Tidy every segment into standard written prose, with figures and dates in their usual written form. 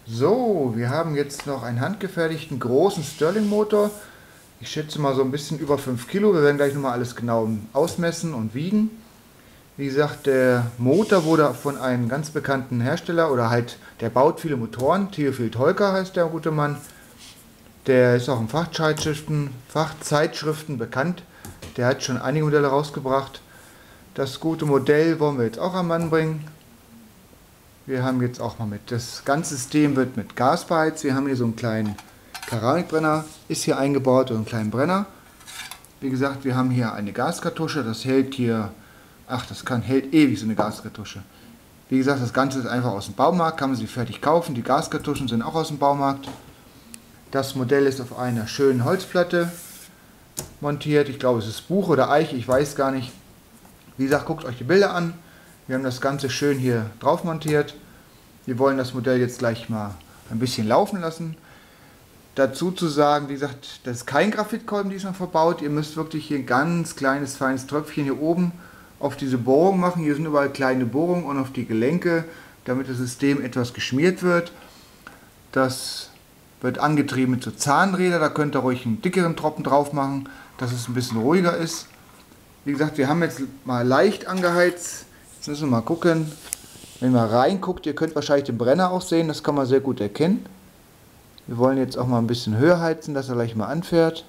So, wir haben jetzt noch einen handgefertigten großen Stirling-Motor. Ich schätze mal so ein bisschen über 5 Kilo. Wir werden gleich nochmal alles genau ausmessen und wiegen. Wie gesagt, der Motor wurde von einem ganz bekannten Hersteller oder halt, der baut viele Motoren. Theophil Holker heißt der gute Mann. Der ist auch in Fachzeitschriften bekannt. Der hat schon einige Modelle rausgebracht. Das gute Modell wollen wir jetzt auch am Mann bringen. Wir haben jetzt auch mal mit. Das ganze System wird mit Gas beheizt. Wir haben hier so einen kleinen Keramikbrenner, ist hier eingebaut, und einen kleinen Brenner. Wie gesagt, wir haben hier eine Gaskartusche. Das hält hier, hält ewig, so eine Gaskartusche. Wie gesagt, das Ganze ist einfach aus dem Baumarkt, kann man sie fertig kaufen. Die Gaskartuschen sind auch aus dem Baumarkt. Das Modell ist auf einer schönen Holzplatte montiert. Ich glaube, es ist Buch oder Eiche, ich weiß gar nicht. Wie gesagt, guckt euch die Bilder an. Wir haben das Ganze schön hier drauf montiert. Wir wollen das Modell jetzt gleich mal ein bisschen laufen lassen. Dazu zu sagen, wie gesagt, das ist kein Graphitkolben diesmal verbaut. Ihr müsst wirklich hier ein ganz kleines, feines Tröpfchen hier oben auf diese Bohrung machen. Hier sind überall kleine Bohrungen und auf die Gelenke, damit das System etwas geschmiert wird. Das wird angetrieben mit so Zahnrädern. Da könnt ihr ruhig einen dickeren Tropfen drauf machen, dass es ein bisschen ruhiger ist. Wie gesagt, wir haben jetzt mal leicht angeheizt. Jetzt müssen wir mal gucken. Wenn man reinguckt, ihr könnt wahrscheinlich den Brenner auch sehen, das kann man sehr gut erkennen. Wir wollen jetzt auch mal ein bisschen höher heizen, dass er gleich mal anfährt.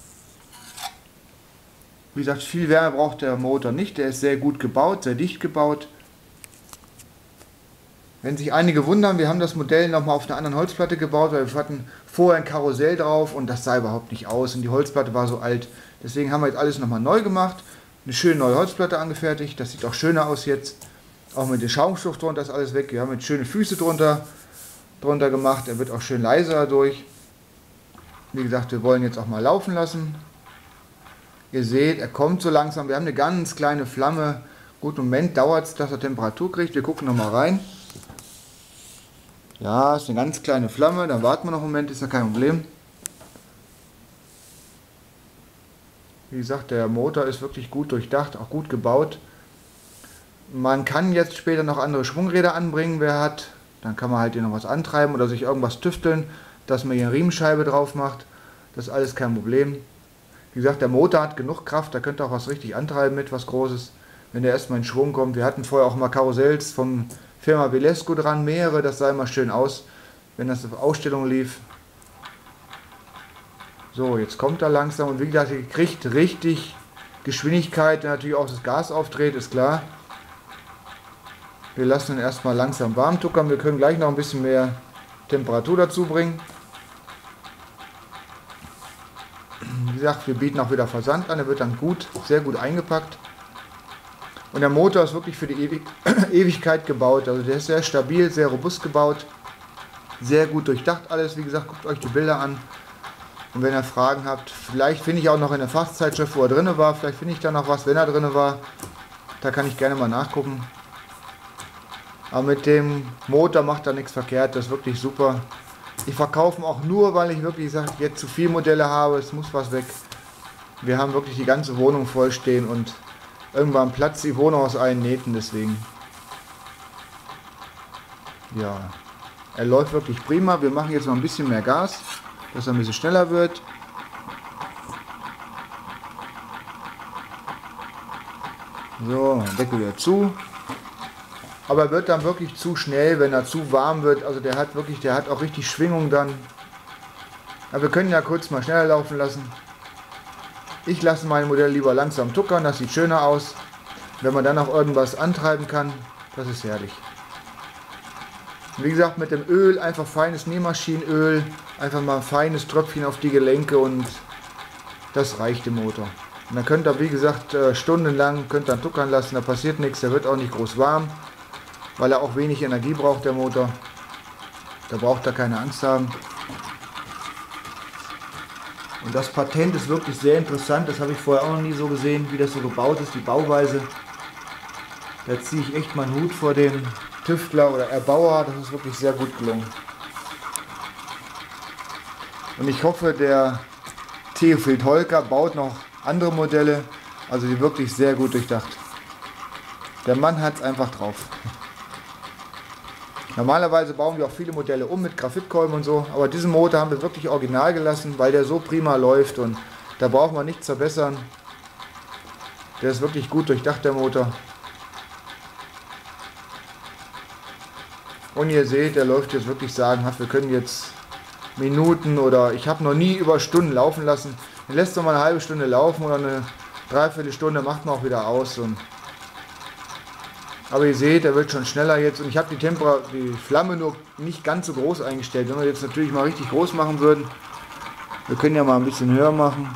Wie gesagt, viel Wärme braucht der Motor nicht, der ist sehr gut gebaut, sehr dicht gebaut. Wenn sich einige wundern, wir haben das Modell nochmal auf einer anderen Holzplatte gebaut, weil wir hatten vorher ein Karussell drauf und das sah überhaupt nicht aus und die Holzplatte war so alt. Deswegen haben wir jetzt alles nochmal neu gemacht, eine schöne neue Holzplatte angefertigt, das sieht auch schöner aus jetzt. Auch mit dem Schaumstoff drunter ist alles weg, wir haben jetzt schöne Füße drunter gemacht, er wird auch schön leiser dadurch. Wie gesagt, wir wollen jetzt auch mal laufen lassen. Ihr seht, er kommt so langsam, wir haben eine ganz kleine Flamme. Gut, im Moment dauert es, dass er Temperatur kriegt, wir gucken nochmal rein. Ja, ist eine ganz kleine Flamme, dann warten wir noch einen Moment, ist ja kein Problem. Wie gesagt, der Motor ist wirklich gut durchdacht, auch gut gebaut. Man kann jetzt später noch andere Schwungräder anbringen, wer hat. Dann kann man halt hier noch was antreiben oder sich irgendwas tüfteln, dass man hier eine Riemenscheibe drauf macht. Das ist alles kein Problem. Wie gesagt, der Motor hat genug Kraft, da könnt ihr auch was richtig antreiben mit, was Großes, wenn der erstmal in Schwung kommt. Wir hatten vorher auch mal Karussells von Firma Velesco dran, mehrere, das sah immer schön aus, wenn das auf Ausstellung lief. So, jetzt kommt er langsam und wie gesagt, er kriegt richtig Geschwindigkeit, natürlich auch das Gas aufdreht, ist klar. Wir lassen ihn erstmal langsam warm tuckern, wir können gleich noch ein bisschen mehr Temperatur dazu bringen. Wie gesagt, wir bieten auch wieder Versand an, er wird dann sehr gut eingepackt. Und der Motor ist wirklich für die Ewigkeit gebaut, also der ist sehr stabil, sehr robust gebaut, sehr gut durchdacht alles. Wie gesagt, guckt euch die Bilder an und wenn ihr Fragen habt, vielleicht finde ich auch noch in der Fachzeitschrift, wo er drin war, vielleicht finde ich da noch was, wenn er drin war, da kann ich gerne mal nachgucken. Aber mit dem Motor macht er nichts verkehrt, das ist wirklich super. Ich verkaufe ihn auch nur, weil ich wirklich sage, jetzt zu viele Modelle habe, es muss was weg. Wir haben wirklich die ganze Wohnung voll stehen und irgendwann platzt die Wohnung aus allen Nähten, deswegen. Ja, er läuft wirklich prima. Wir machen jetzt noch ein bisschen mehr Gas, dass er ein bisschen schneller wird. So, Deckel wieder zu. Aber er wird dann wirklich zu schnell, wenn er zu warm wird. Also der hat auch richtig Schwingung dann. Aber wir können ja kurz mal schneller laufen lassen. Ich lasse mein Modell lieber langsam tuckern, das sieht schöner aus. Wenn man dann auch irgendwas antreiben kann, das ist herrlich. Wie gesagt, mit dem Öl, einfach feines Nähmaschinenöl, einfach mal ein feines Tröpfchen auf die Gelenke und das reicht dem Motor. Und dann könnt ihr, wie gesagt, stundenlang könnt ihr tuckern lassen, da passiert nichts, der wird auch nicht groß warm, weil er auch wenig Energie braucht, der Motor. Da braucht er keine Angst haben. Und das Patent ist wirklich sehr interessant, das habe ich vorher auch noch nie so gesehen, wie das so gebaut ist, die Bauweise. Da ziehe ich echt meinen Hut vor dem Tüftler oder Erbauer, das ist wirklich sehr gut gelungen. Und ich hoffe, der Theophil Holker baut noch andere Modelle, also die wirklich sehr gut durchdacht. Der Mann hat es einfach drauf. Normalerweise bauen wir auch viele Modelle um mit Graphitkolben und so, aber diesen Motor haben wir wirklich original gelassen, weil der so prima läuft und da brauchen wir nichts verbessern. Der ist wirklich gut durchdacht, der Motor. Und ihr seht, der läuft jetzt wirklich sagenhaft. Wir können jetzt Minuten oder ich habe noch nie über Stunden laufen lassen. Den lässt man mal eine halbe Stunde laufen oder eine Dreiviertelstunde, macht man auch wieder aus. Aber ihr seht, er wird schon schneller jetzt und ich habe die Flamme nur nicht ganz so groß eingestellt. Wenn wir jetzt natürlich mal richtig groß machen würden, wir können ja mal ein bisschen höher machen.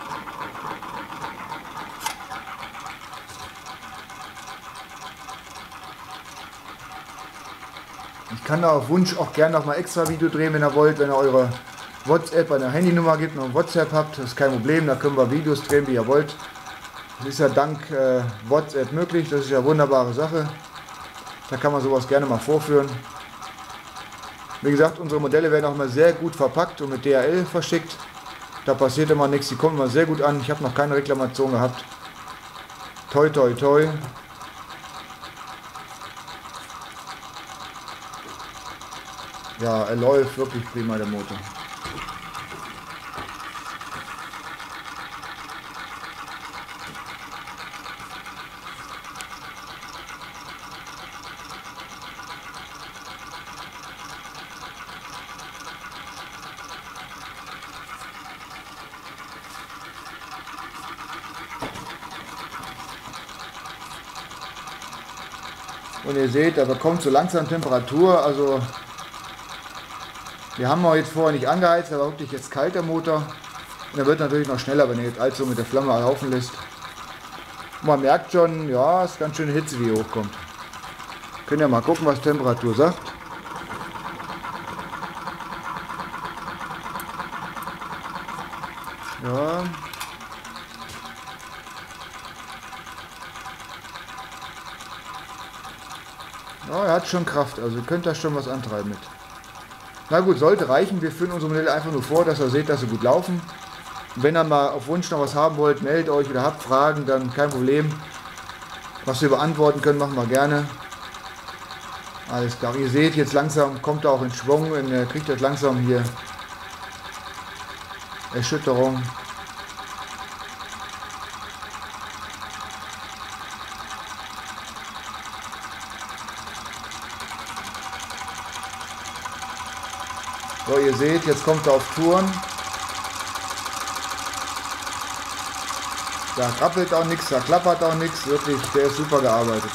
Ich kann da auf Wunsch auch gerne noch mal extra Video drehen, wenn ihr wollt, wenn ihr eure WhatsApp, eine Handynummer gibt und WhatsApp habt, das ist kein Problem, da können wir Videos drehen, wie ihr wollt. Das ist ja dank WhatsApp möglich, das ist ja eine wunderbare Sache. Da kann man sowas gerne mal vorführen. Wie gesagt, unsere Modelle werden auch immer sehr gut verpackt und mit DHL verschickt. Da passiert immer nichts, die kommen immer sehr gut an. Ich habe noch keine Reklamation gehabt. Toi, toi, toi. Ja, er läuft wirklich prima, der Motor. Und ihr seht, er bekommt so langsam Temperatur, also wir haben auch jetzt vorher nicht angeheizt, er war wirklich jetzt kalt, der Motor. Und er wird natürlich noch schneller, wenn ihr jetzt allzu mit der Flamme laufen lässt. Und man merkt schon, ja, es ist ganz schön Hitze, die hier hochkommt. Könnt ihr mal gucken, was Temperatur sagt. Ja. Ja, er hat schon Kraft, also ihr könnt da schon was antreiben mit. Na gut, sollte reichen. Wir führen unsere Modelle einfach nur vor, dass ihr seht, dass sie gut laufen. Und wenn ihr mal auf Wunsch noch was haben wollt, meldet euch oder habt Fragen, dann kein Problem. Was wir beantworten können, machen wir gerne. Alles klar, ihr seht, jetzt langsam kommt er auch in Schwung und er kriegt jetzt langsam hier Erschütterung. So, ihr seht, jetzt kommt er auf Touren. Da krabbelt auch nichts, da klappert auch nichts. Wirklich, der ist super gearbeitet.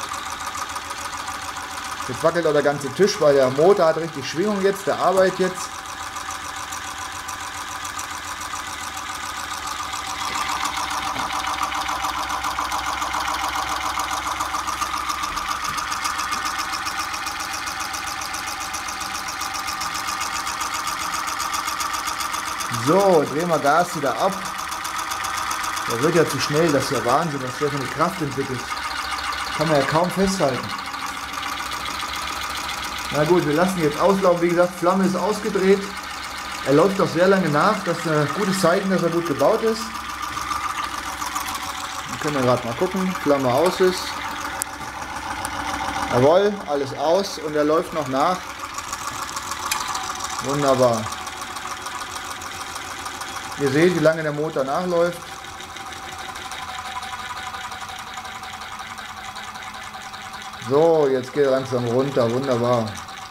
Jetzt wackelt auch der ganze Tisch, weil der Motor hat richtig Schwingung jetzt, der arbeitet jetzt. So, drehen wir Gas wieder ab. Der wird ja zu schnell, das ist ja Wahnsinn, was der für eine Kraft entwickelt. Kann man ja kaum festhalten. Na gut, wir lassen jetzt auslaufen. Wie gesagt, Flamme ist ausgedreht. Er läuft doch sehr lange nach. Das ist ein gutes Zeichen, dass er gut gebaut ist. Dann können wir gerade mal gucken. Flamme aus ist. Jawohl, alles aus und er läuft noch nach. Wunderbar. Ihr seht, wie lange der Motor nachläuft. So, jetzt geht er langsam runter. Wunderbar.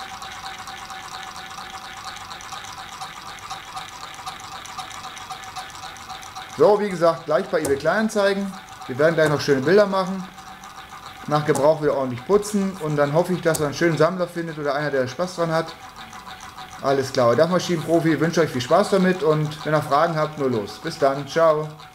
So, wie gesagt, gleich bei eBay Kleinanzeigen. Wir werden gleich noch schöne Bilder machen. Nach Gebrauch wieder ordentlich putzen. Und dann hoffe ich, dass ihr einen schönen Sammler findet oder einer, der Spaß dran hat. Alles klar, der Maschinenprofi wünsche euch viel Spaß damit und wenn ihr Fragen habt, nur los. Bis dann, ciao.